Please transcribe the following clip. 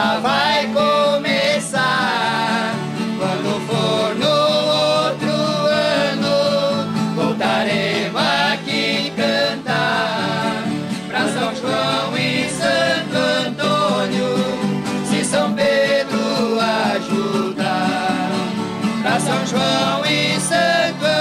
festa vai começar. Quando for no outro ano, voltaremos aqui cantar. Pra São João e Santo Antônio, se São Pedro ajudar. Pra São João e Santo